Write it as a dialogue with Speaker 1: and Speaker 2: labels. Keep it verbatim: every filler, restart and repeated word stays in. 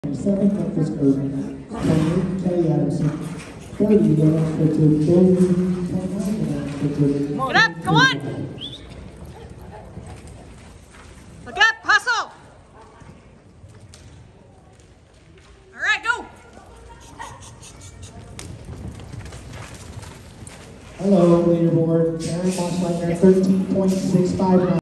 Speaker 1: Seven, Memphis Urban. twenty-eight, Kelly Adamson. thirty, the expected Gill. twenty-nine, the expected.
Speaker 2: Get up, come on! Look up, hustle! All right, go!
Speaker 1: Hello, leaderboard. Aaron Mossleitner, thirteen point six five nine.